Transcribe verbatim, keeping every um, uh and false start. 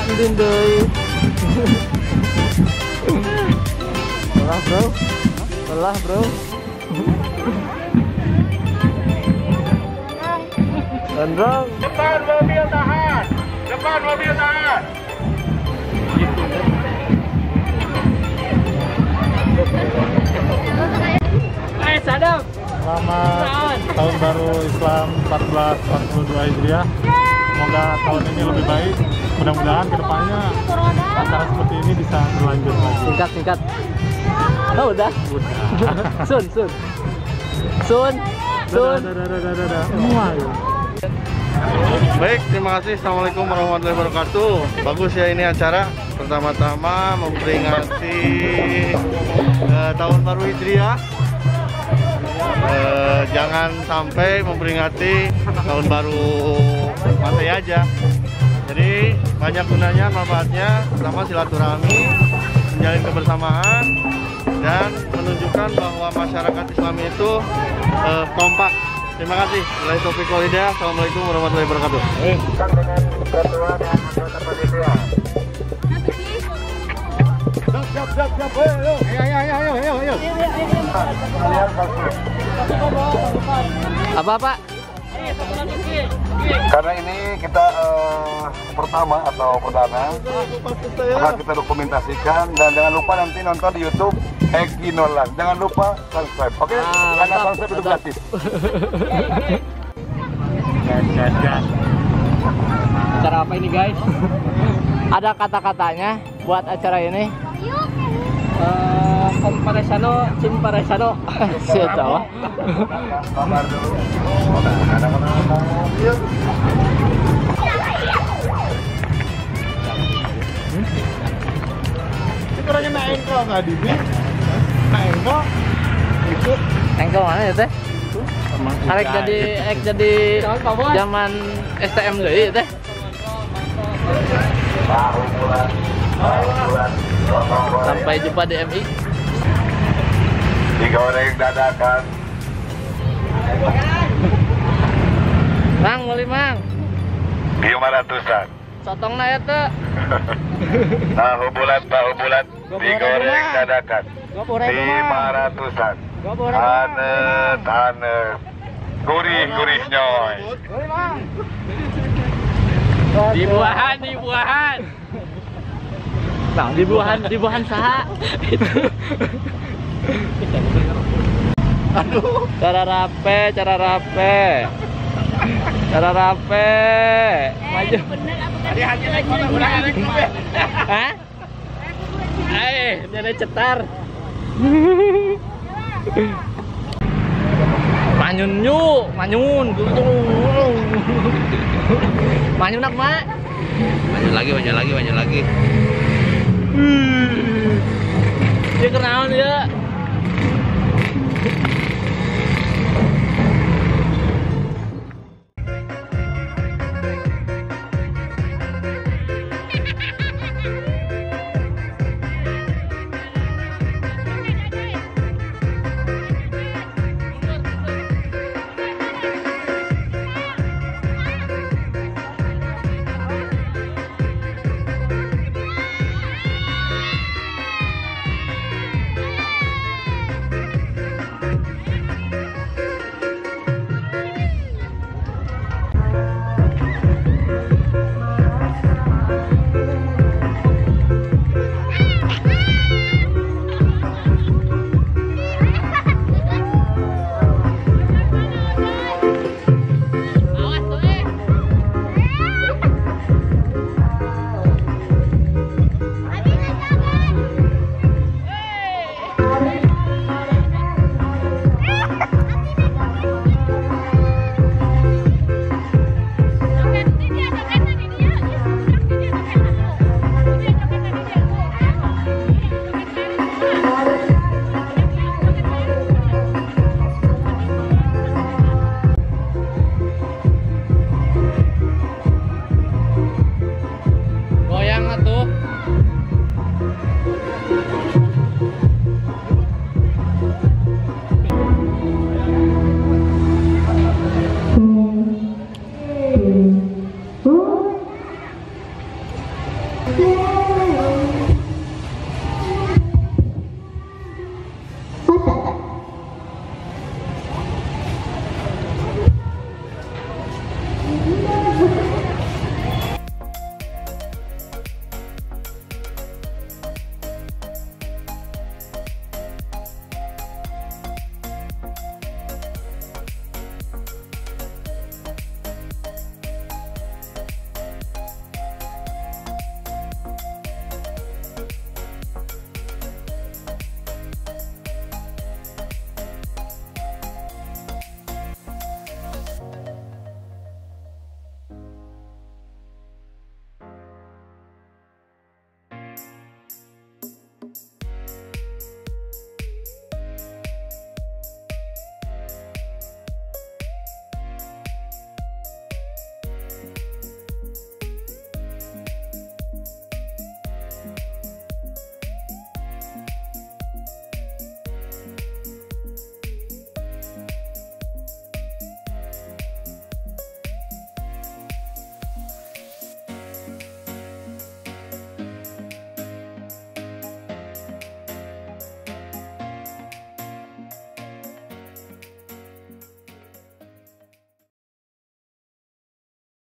Ndin deui. Lelah, Bro. Lelah, Bro. Gondrong. Depan mobil tahan. Depan mobil tahan. Eh, sadap. Selamat tahun baru Islam seribu empat ratus empat puluh dua Hijriah. Semoga tahun ini lebih baik. Mudah-mudahan kedepannya acara seperti ini bisa berlanjut lagi. Singkat, singkat. Oh, udah. Udah. Sun, sun. Sun. Sun. Dadah, dadah, dadah, dadah. Semua ya. Baik, terima kasih. Assalamualaikum warahmatullahi wabarakatuh. Bagus ya ini acara. Pertama-tama memperingati uh, tahun baru Hijriah. Uh, jangan sampai memperingati tahun baru Masehi aja. Jadi banyak gunanya, manfaatnya. Pertama silaturahmi, menjalin kebersamaan, dan menunjukkan bahwa masyarakat Islam itu uh, kompak. Terima kasih. Wabillahi taufiq wal hidayah. Assalamualaikum warahmatullahi wabarakatuh. Dengan ketua dan anggota panitia. Siap, siap, siap. Ayo, ayo, ayo, ayo, ayo, ayo. Apa, Pak? Karena ini kita uh, pertama atau perdana, maka kita dokumentasikan, dan jangan lupa nanti nonton di YouTube Egi Nolan. Jangan lupa subscribe, oke? Okay? Ah, Karena mantap, subscribe itu mantap. gratis. Gas, gas, gas. Acara apa ini, guys? Ada kata-katanya buat acara ini. Eh, Comparesano, Cimparesano. Siapa tahu? Kabar dulu. Itu orangnya naik engkol nggak di sini? Naik engkol? Itu Engkau mana ya teh? Arek jadi ek jadi zaman S T M deui teh. Sampai jumpa di M I. Digoreng dadakan. Mang, meuli Mang. lima ratusan. Sotongna ya teh. Tahu bulat, tahu bulat. Digoreng dadakan. lima ratusan. Tane, tane. Gurih, gurih nyoy. Di buahan, di buahan. Nah, di buahan, di buahan saha? Aduh. Cara rape, cara rape. Cara rape. Maju. Hati-hati naik motor, udah naik mobil. Hah? Eh, jadi cetar. Manyun yuk, manyun. Manyun nak, Mak. Manyun lagi, manyun lagi, manyun lagi.